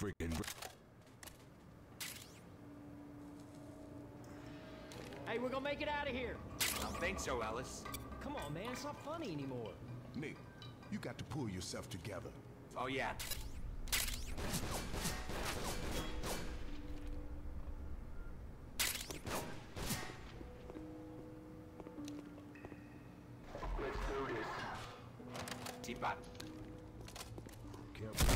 Freaking. Hey, we're gonna make it out of here. I don't think so, Ellis. Come on, man. It's not funny anymore. Nick, you got to pull yourself together. Oh, yeah. Let's do this. Teapot. Careful.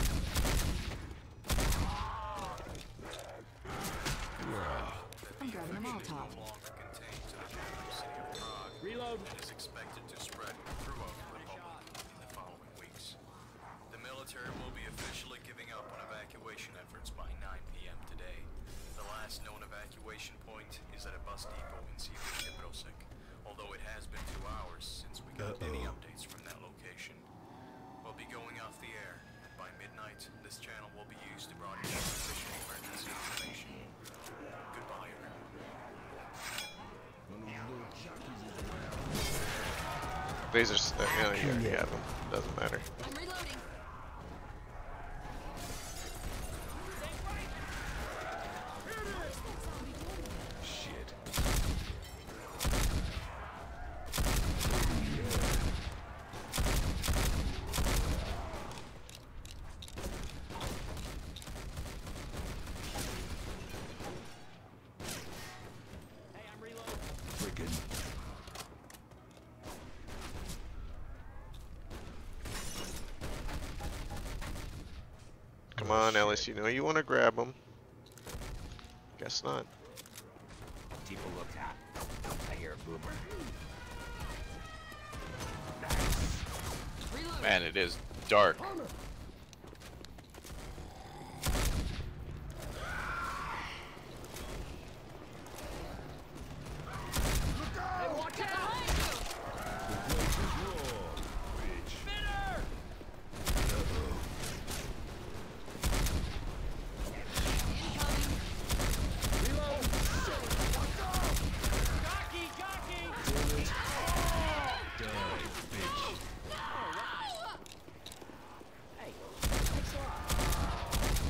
I'm grabbing a Molotov. No longer contains in the capital city of Prague. Reload. And is expected to spread throughout the Republic in the following weeks. The military will be officially giving up on evacuation efforts by 9 p.m. today. The last known evacuation point is at a bus depot in Brosek, although it has been 2 hours since we got any updates from that location. We'll be going off the air, and by midnight, this channel will be used to broadcast official emergency information. Goodbye, everyone. Lasers, yeah, you already have them. Doesn't matter. I'm reloading. Shit. Hey, I'm reloading. Freaking. Come on, Ellis, you know you want to grab them. Guess not. Depot looks hot. I hear a boomer. Reloading. Man, it is dark. Hey, watch out! Spinner! Reload! Jockey! Hey, thanks a lot.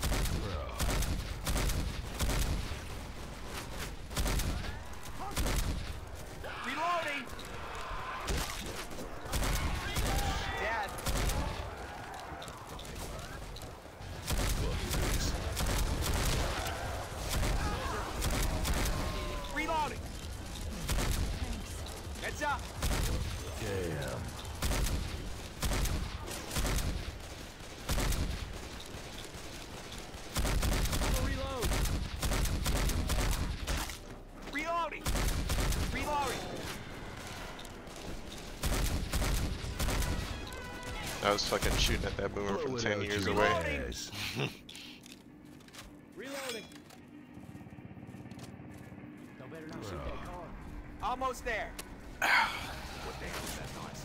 Reloading! Dad! Reloading! Heads up! Damn. I'm gonna reload. Reloading! Reloading! I was fucking shooting at that boomer from 10 years away. Ass. Reloading. No better not shoot that car. Almost there! What the hell is that noise?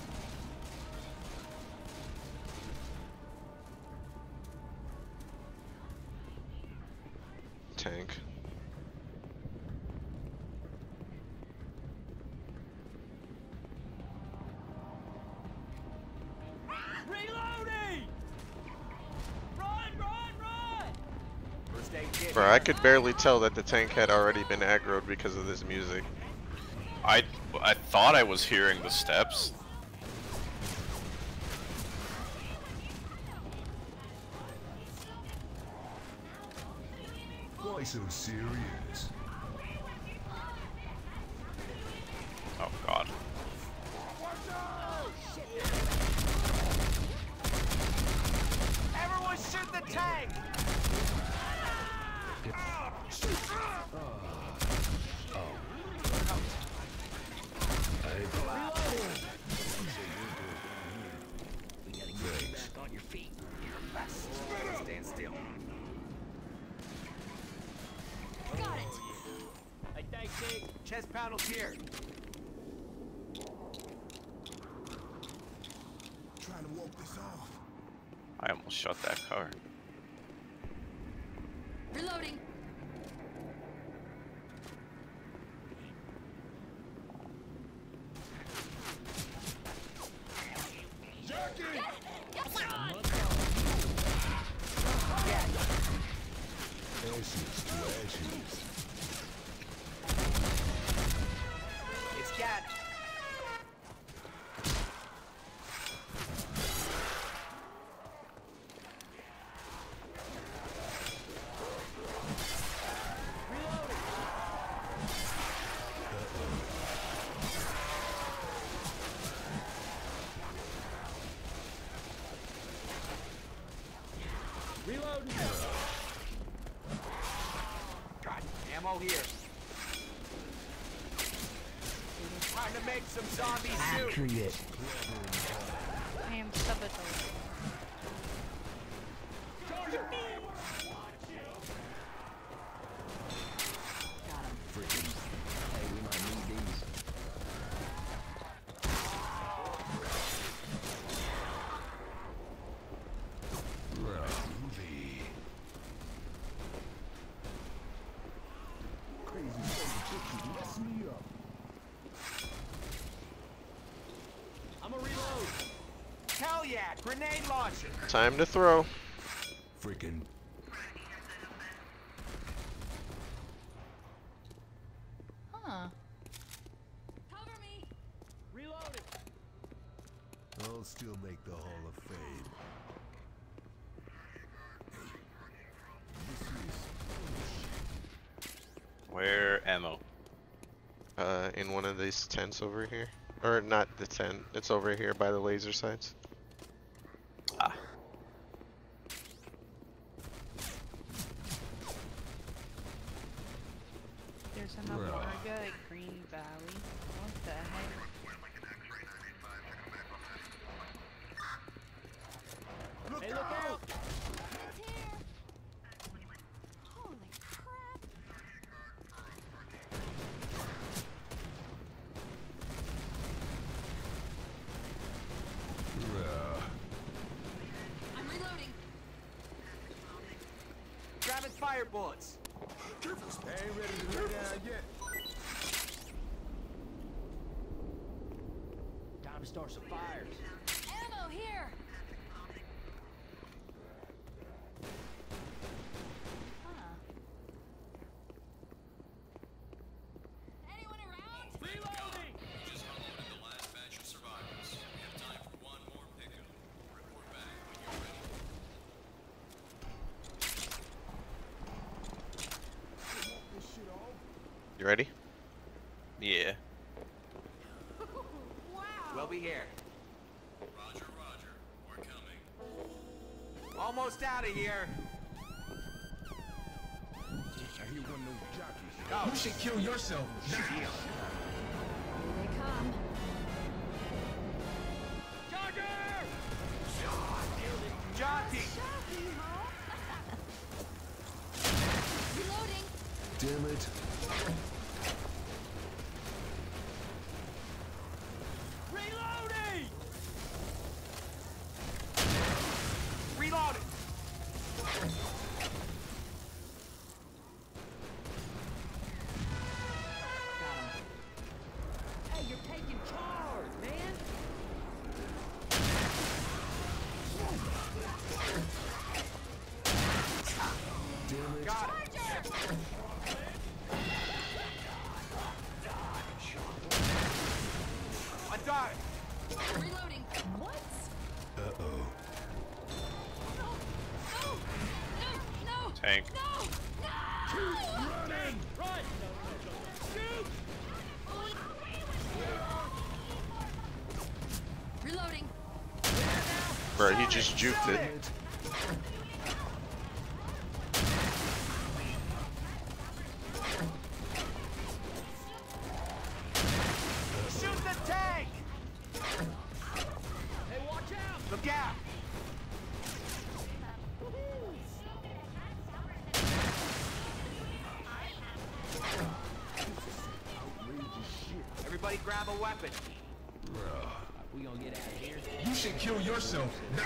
Tank. Reloading! Run, run, run! First aid kit. Bro, I could barely tell that the tank had already been aggroed because of this music. I thought I was hearing the steps. Why so serious? Oh god. Everyone shoot the tank! We gotta get you back on your feet. Stand still. Got it. Hey, thanks, Dick. Chest panels here. Trying to walk this off. I almost shot that car. Reloading. Jackie! Come on. Yeah, Got ammo here. Time to make some zombie soup. Treat it. I am saboteur. Freaking. Hey, we might need these. Groovy. Crazy bitches mess me up. I'm a reload. Hell yeah, grenade launcher. Time to throw. Freaking. Huh. Cover me. Reloaded. I'll still make the Hall of Fame. This is Where ammo? In one of these tents over here. Or not the tent. It's over here by the laser sights. Ah. There's an Amarga at Green Valley. What the heck? Hey, look out. It's here. Holy crap. I'm reloading. Grabbing fire bullets. I ain't ready to lay down yet. Time to start some fires. Ammo here. Huh. Anyone around? Reloading. Just unloaded the last batch of survivors. We have time for one more pickup. Report back when you're ready. This shit off. You ready? Yeah. We'll be here. Roger, roger. We're coming. Almost out of here. I hear one of those jockeys. Go. You should kill yourself. Here they come. Jogger! Jockey! Reloading. Damn it. Reloading! Reloading! Hey, you're taking charge, man. Damn it. Got it. I got it. Reloading. What? Uh-oh. No. No. No. Tank. No. No. Running! Run! Shoot! Reloading. Bro, he just juked it. Shoot the tank! Hey, watch out! Look out! Everybody grab a weapon. We gonna get out of here. You should kill yourself now.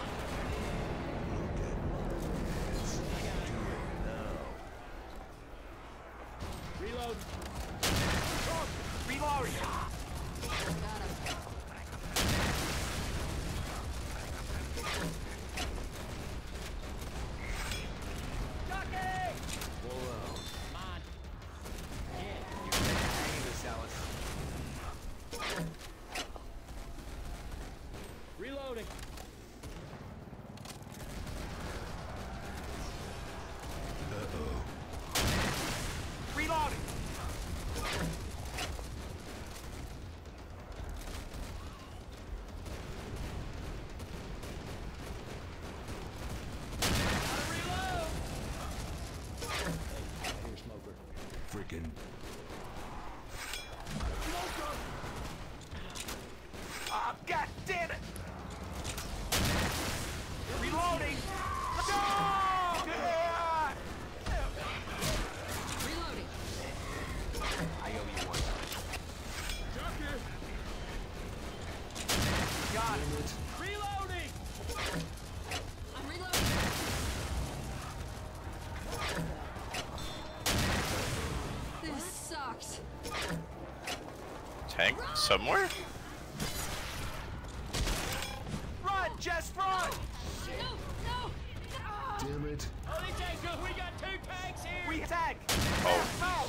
Reload. Reloading. Got him. Jockey! Come on. You're getting the hang of this, Ellis. Reloading. Reloading. Gotta Reloading. I owe you one. Got it. Reloading! I'm reloading. This sucks. Tank somewhere? Run, just run! No, no. Damn it. Holy tanker, we got 2 tanks here! We tank! Oh.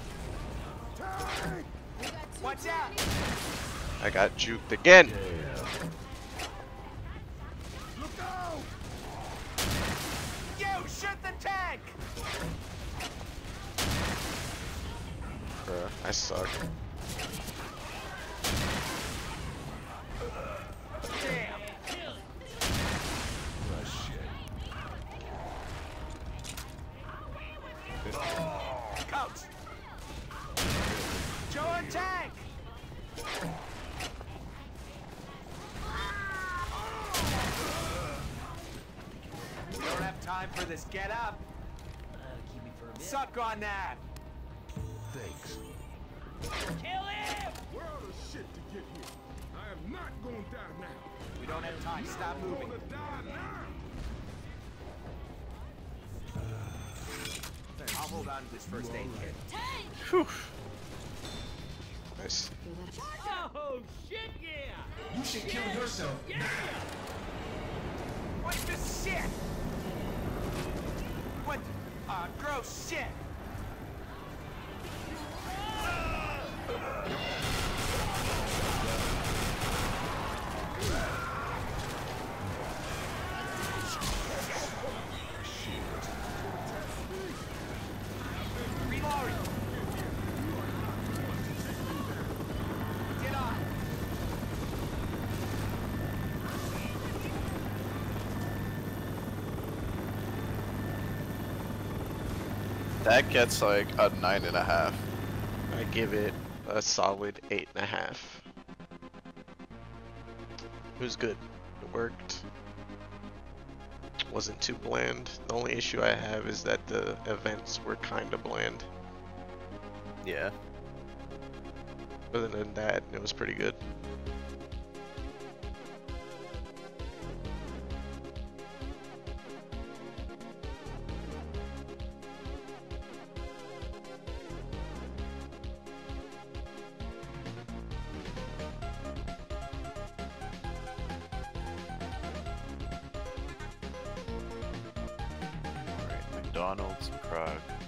We got 2 Watch out! I got juked again. Look out! You, shoot the tank! Bruh, I suck. Damn! Coach! Joe and tank! We don't have time for this. Get up! Keep me for a bit. Suck on that! Thanks. Kill him! We're out of shit to get here. I am not gonna die now. We don't have time. Stop I'm moving. gonna die now. I'll hold on to this first aid kit. Tank! Whew. Nice. Oh, shit, yeah! You should kill yourself. Yeah! What the shit? What? Gross shit! Reloading! Get on! That gets like a 9.5. I give it a solid 8.5. It was good. It worked. Wasn't too bland. The only issue I have is that the events were kind of bland. Yeah. Other than that, it was pretty good. Alright, McDonald's, Prague.